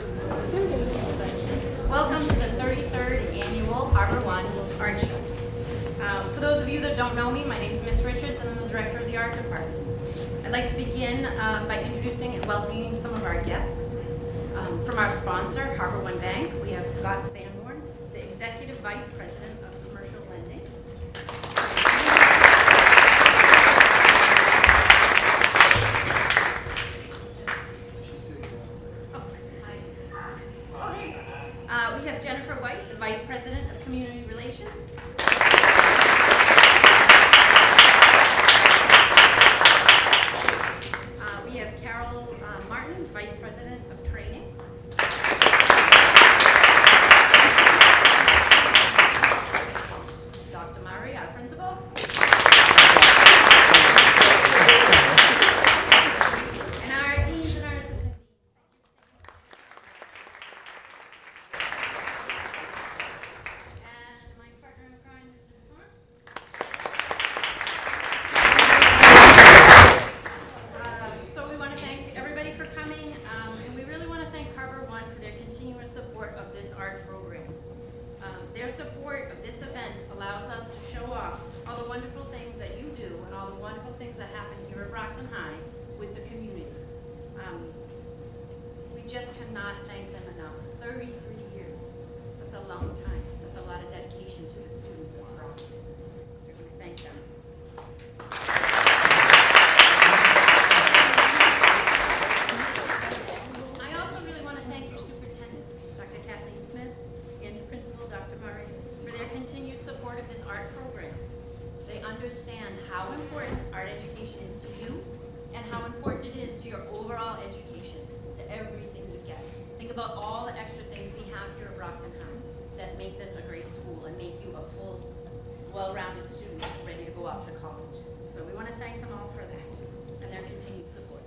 Welcome to the 33rd Annual HarborOne Art Show. For those of you that don't know me, my name is Miss Richards and I'm the Director of the Art Department. I'd like to begin by introducing and welcoming some of our guests. From our sponsor, HarborOne Bank, we have Scott Sanborn, the Executive Vice President of Commercial Lending. We have Jennifer White, the Vice President of Community Relations. We have Carol Martin, Vice President of Training. Dr. Murray, our Principal. And our deans and our assistant deans. And my partner in crime is DeFont. So we want to thank everybody for coming, and we really want to thank HarborOne for their continuous support of this art program. Their support of this event allows us to show off all the wonderful things that you do and all the wonderful things that happen here at Brockton High with the community. We just cannot thank them enough. 33 years. That's a long time. That's a lot of dedication to the students of Brockton. So we thank them. I also really want to thank your superintendent, Dr. Kathleen Smith, and your principal, Dr. Murray, for their continued support of this art program. They understand how important art education is to you and how important it is to your overall education, to everything you get. Think about all the extra things we have here at Brockton High that make this a great school and make you a full, well-rounded student ready to go off to college. So we want to thank them all for that and their continued support.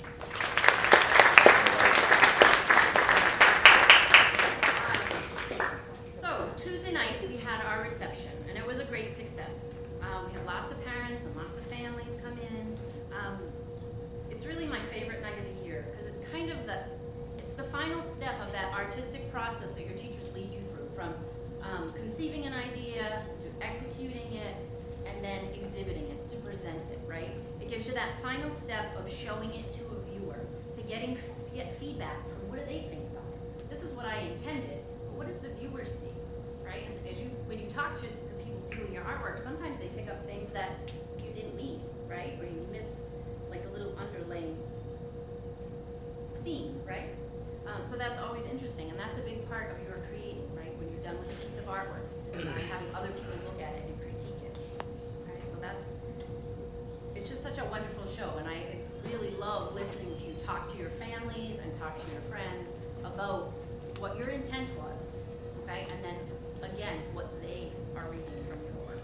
So Tuesday night we had our reception and it was a great success. We had lots of parents and lots of families come in. It's really my favorite night of the year because it's kind of it's the final step of that artistic process that your teachers lead you through, from conceiving an idea to executing it and then exhibiting it, to present it, right? It gives you that final step of showing it to a viewer, to get feedback from what do they think about it. This is what I intended, but what does the viewer see, right? And when you talk to the people doing your artwork, sometimes they pick up things that you didn't mean, right? Or you miss like a little underlying theme, right? So that's always interesting, and that's a big part of your creating, right? When you're done with a piece of artwork, having other people look at it and critique it, right? So it's just such a wonderful show, and I really love listening to you talk to your families and talk to your friends about what your intent was, okay? And then, again, what they are reading from your work.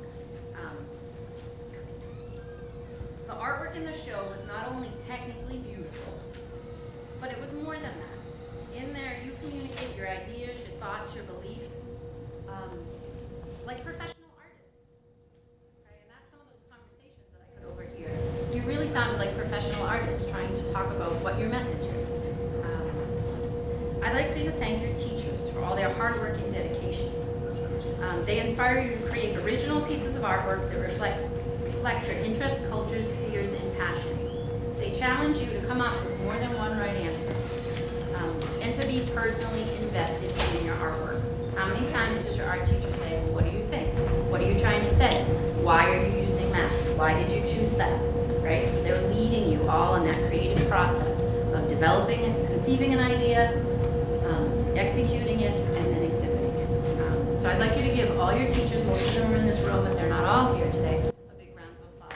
The artwork in the show was not only technically beautiful, but it was more than that. In there, you communicate your ideas, your thoughts, your beliefs, like professional artists. Okay? And that's some of those conversations that I could overhear. You really sounded like professional artists trying to talk about what your message is. I'd like to thank your teachers for all their hard work and dedication. They inspire you to create original pieces of artwork that reflect your interests, cultures, fears, and passions. They challenge you to come up with more than one right answer. And to be personally invested in your artwork. How many times does your art teacher say, well, what do you think? What are you trying to say? Why are you using that? Why did you choose that? Right? They're leading you all in that creative process of developing and conceiving an idea, executing it, and then exhibiting it. So I'd like you to give all your teachers, most of them are in this room, but they're not all here today, a big round of applause.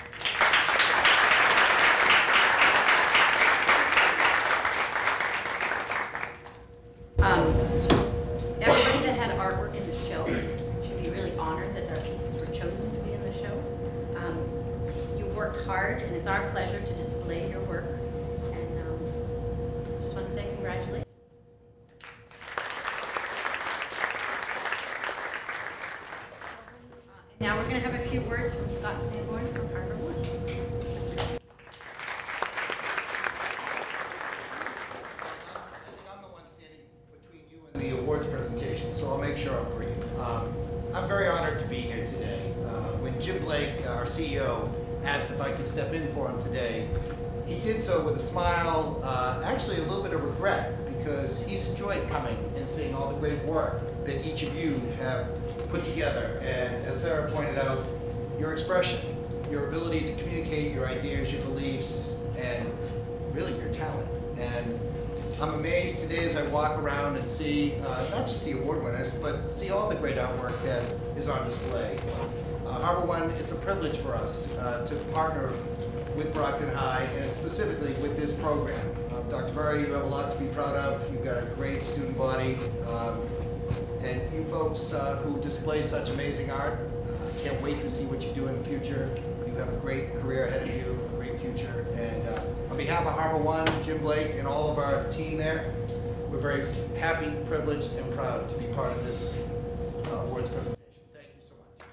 Everybody that had artwork in the show should be really honored that their pieces were chosen to be in the show. You've worked hard, and it's our pleasure to display your work. And just want to say congratulations. Now we're going to have a few words from Scott Sanborn from HarborOne. I'm the one standing our CEO, asked if I could step in for him today. He did so with a smile, actually a little bit of regret, because he's enjoyed coming and seeing all the great work that each of you have put together. And as Sarah pointed out, your expression, your ability to communicate your ideas, your beliefs, and really your talent. And I'm amazed today as I walk around and see not just the award winners, but see all the great artwork that is on display. HarborOne, it's a privilege for us to partner with Brockton High, and specifically with this program. Dr. Murray, you have a lot to be proud of. You've got a great student body. And you folks who display such amazing art, can't wait to see what you do in the future. You have a great career ahead of you, a great future. And on behalf of HarborOne, Jim Blake, and all of our team there, we're very happy, privileged, and proud to be part of this awards presentation. Thank you so much.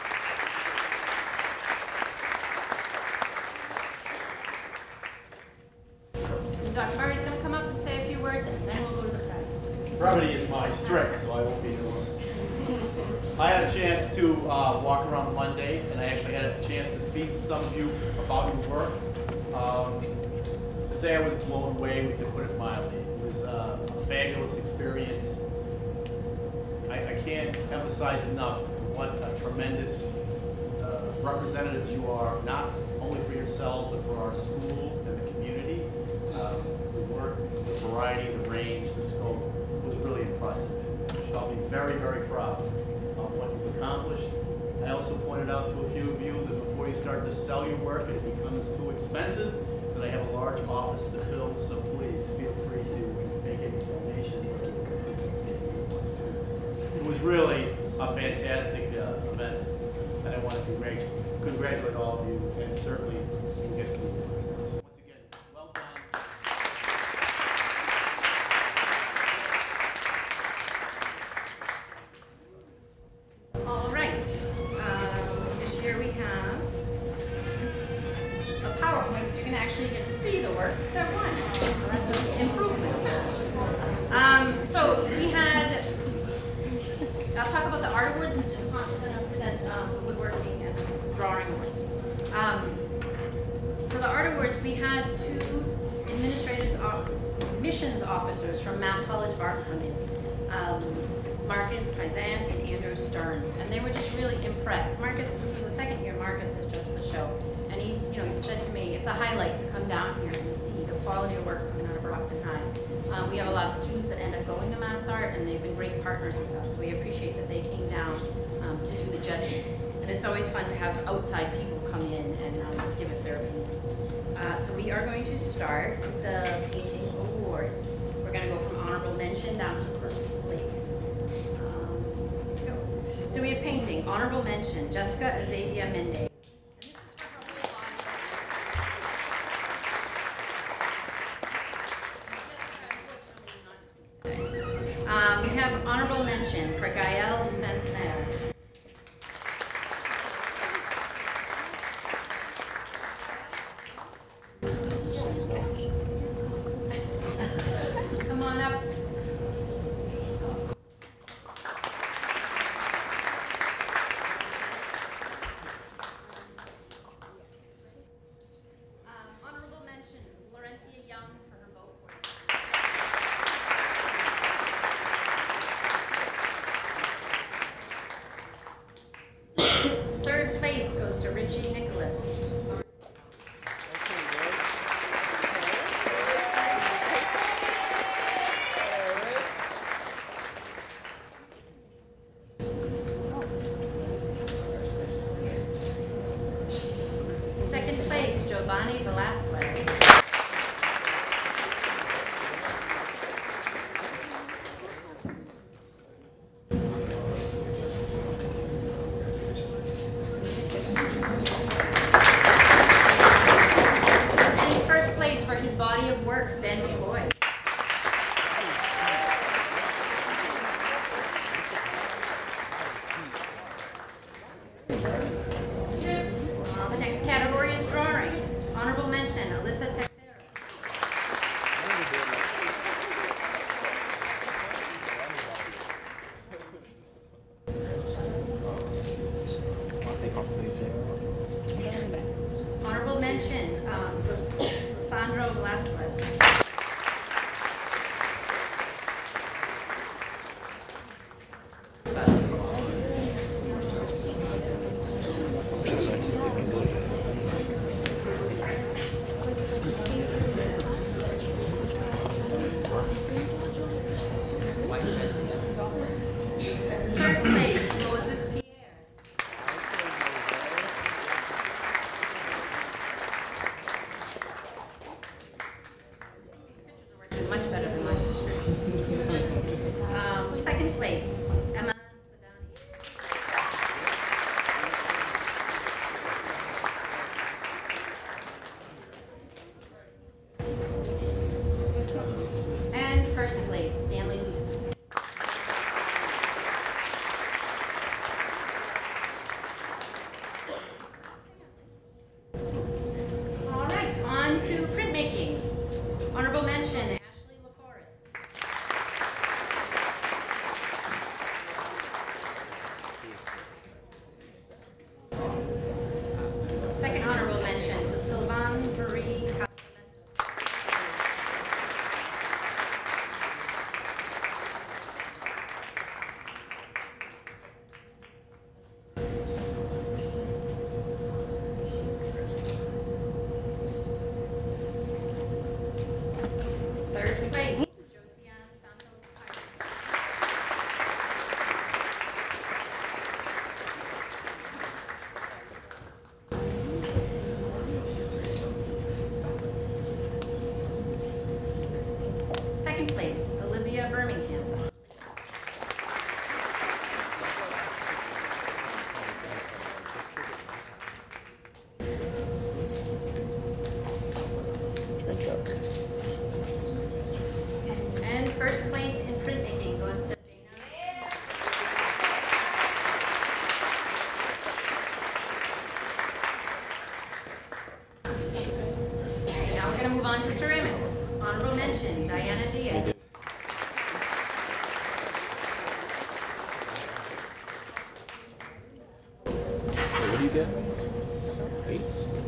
Dr. Murray's going to come up and say a few words, and then we'll go to the prizes. Brevity is my strength, so I won't be doing it. I had a chance to walk around Monday, and I actually had a chance to speak to some of you about your work. To say I was blown away, to put it mildly. It was a fabulous experience. I can't emphasize enough what a tremendous representatives you are, not only for yourself, but for our school and the community. The work, the variety, the range, the scope was really impressive. You shall be very, very proud of what you've accomplished. I also pointed out to a few of you that before you start to sell your work and it becomes too expensive, that I have a large office to fill, so please feel free to make any donations. It was really a fantastic event, and I want to congratulate all of you, and certainly you get to be with us now. So once again, well done. All right. This year we have a PowerPoint, so you're going to actually get to see the work that won. So that's an improvement. So we had, I'll talk about the art awards, and Mr. DuPont is going to present the woodworking and drawing awards. For the art awards, we had two admissions officers from Mass College of Art come in. Marcus Paisan and Andrew Stearns, and they were just really impressed. Marcus, this is the second year Marcus has judged the show, and he said to me, it's a highlight to come down here and see the quality of work coming out of Brockton High. We have a lot of students that end up going to Mass Art, and they've been great partners with us. So we appreciate that they came down to do the judging, and it's always fun to have outside people come in and give us their opinion. So we are going to start with the painting awards. We're going to go from honorable mention down to first place. So we have painting, honorable mention, Jessica Azavia Mendez. We have honorable mention for Gael Sansner. Come on up. Honorable mention, Laurencia Young for her boat work. Third place goes to Richie Nicholas. Second place, Giovanni Velasquez. And first place for his body of work, Ben McCoy. The next category is drawing. Honorable mention, mention, Lissandro Velasquez. Third place, Moses Pierre. These pictures are working much better than my description. Second place, Emma Sadani. And first place, Stanley Luce. All right, on to printmaking. Honorable mention, Ashley LaForest. Second honorable mention was Sylvain Marie Casamento. Third place, Josiane Santos Pires. Second place, Olivia Birmingham. And first place in printmaking goes to Dana. Okay, now we're going to move on to ceramics. Honorable mention, Diana Diaz. What do you get? 8?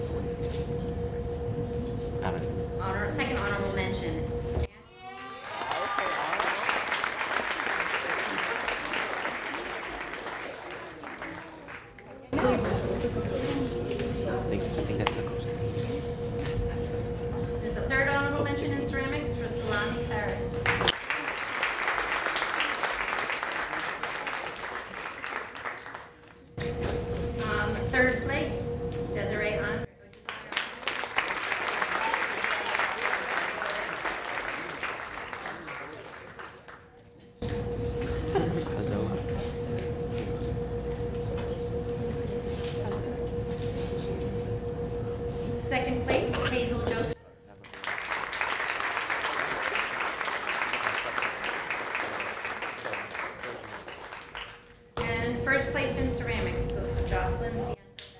I don't know. Second honorable mention. I think that's the coast. There's a third honorable mention in ceramics for Salami Paris. Third place, Desiree Andre. Second place, Hazel Joseph. And first place in ceramics goes to Jocelyn Ciento.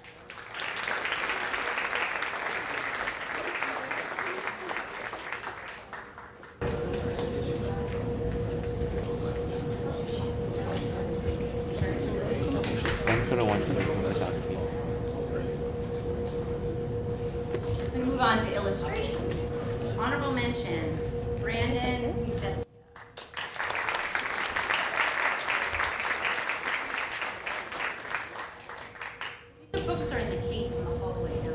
Stand for the ones in the photography. We move on to illustration. Honorable mention, Brandon Vesta. These books are in the case in the hallway down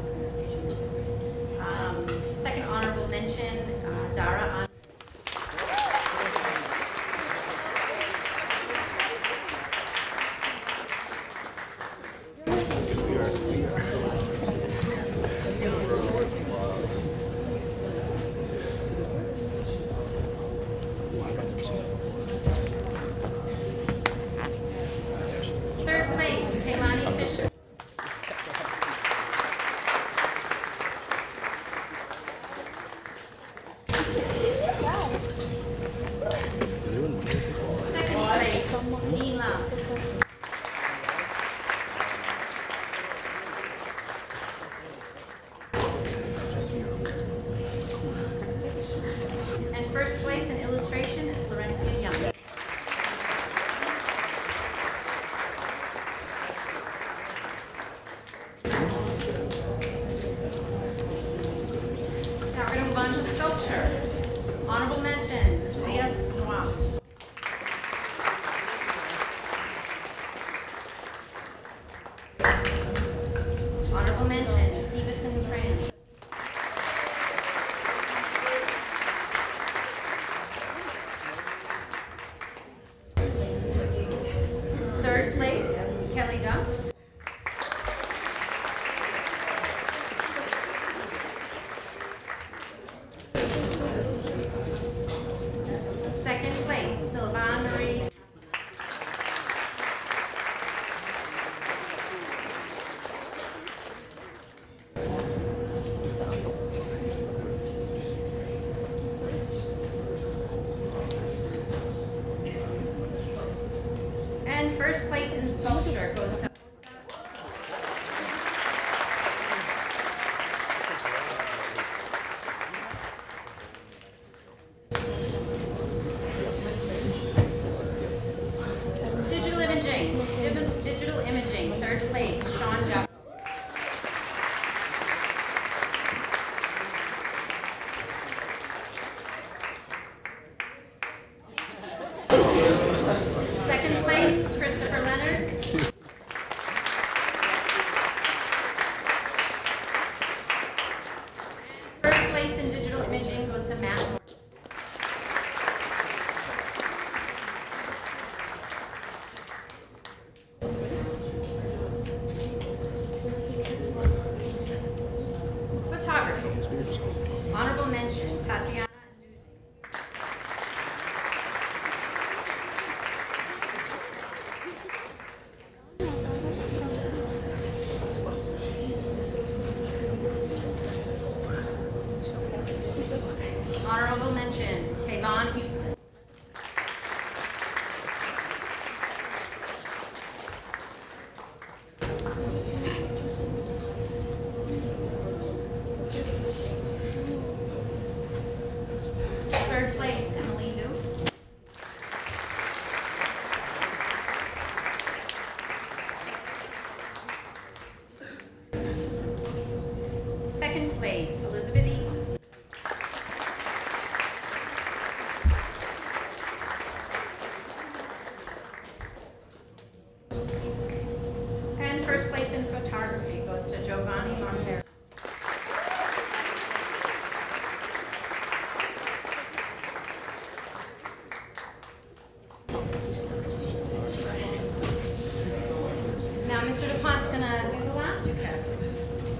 there. Second honorable mention, Dara Andre. Third place, Kaylani Fisher. Second place, Neela. And first place in illustration is Laurencia Young. move on to sculpture. Honorable mention, Julia Noir. Honorable mention, Stevenson Tran. Third place, Kelly Duff. Second place, Sylvain Marie. And first place in sculpture goes to Digital imaging, third place, Sean Jaffe. Second place, Christopher Leonard. Third place in digital imaging goes to Matt Moore. Photography. Honorable mention, Tatiana. Honorable mention, Tavon Houston. Third place, Emily Liu. Second place, Elizabeth E. And first place in photography goes to Giovanni Montero. Now, Mr. DuPont's going to do the last two categories.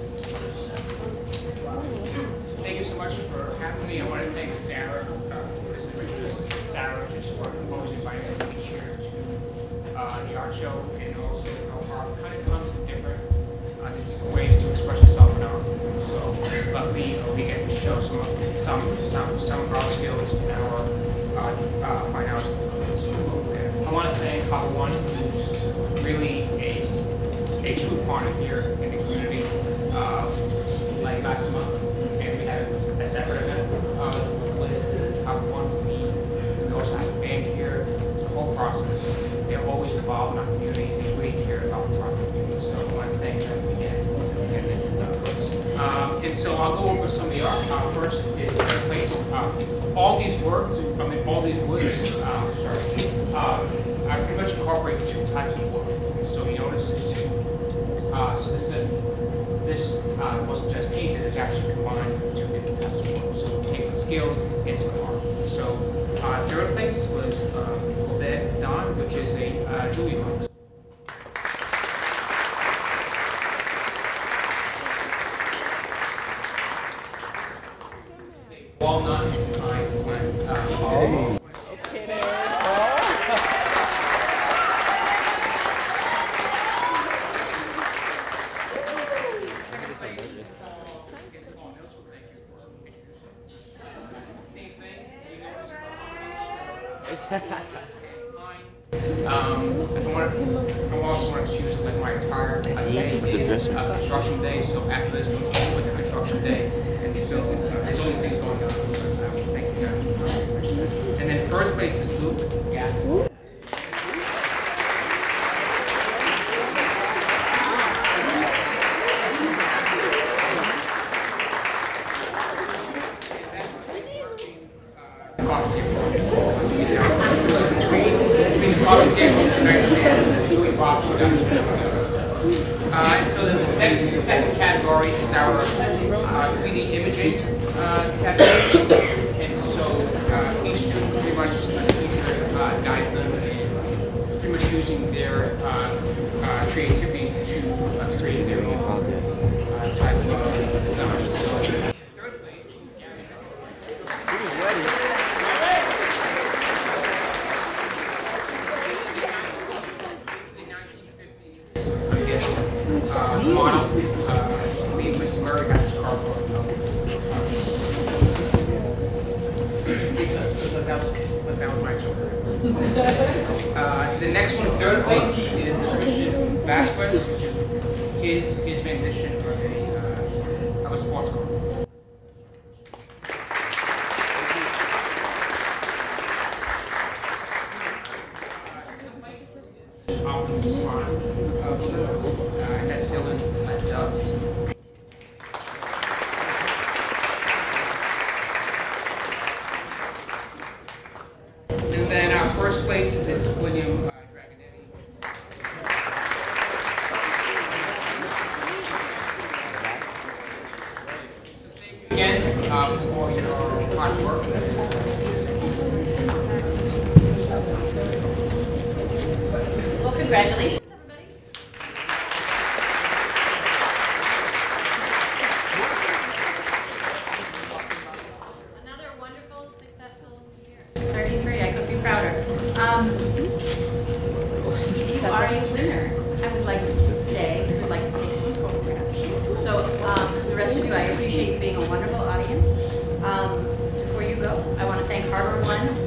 Thank you so much for having me. I want to thank Sarah, Sarah, just for composing finance each year to the art show, and also art kind of comes in different ways to express yourself in art. So luckily we get to show some art skills in our fine arts. I want to thank HarborOne, who's really a true partner here in the community. Like last month, and we had a separate event with HarborOne. We also have a band here. The whole process, they're always involved in our community. They really care about the community. So I want to thank them again. And so I'll go over some of the art. First is third place. All these works, all these woods, I pretty much incorporate two types of wood. So you notice there's two. So this wasn't just painted, it's actually combined two different types of wood. So it takes the skills into the art. So third place was Obed Don, which is a Julie box. Walnut pine blend. I also want to choose like my entire day is construction day. So after this, we'll go with the construction day, and so there's all these things going on. Thank you guys. And then first place is Luke Gas. our 3D imaging category. And so each student pretty much teacher guides them in pretty much using their creativity to create their own type of design. So third place, I guess, model, me and Mr. Murray got his cardboard. That was my joke. The next one, third place, is Christian Vasquez, which is his rendition of a sports car. And that's Dylan Dubs. And then our first place is William Dragonetti. So thank you again for your hard work. Well, congratulations, everybody. Another wonderful, successful year. 33, I couldn't be prouder. If you are a winner, I would like you to stay because we'd like to take some photographs. So the rest of you, I appreciate you being a wonderful audience. Before you go, I want to thank HarborOne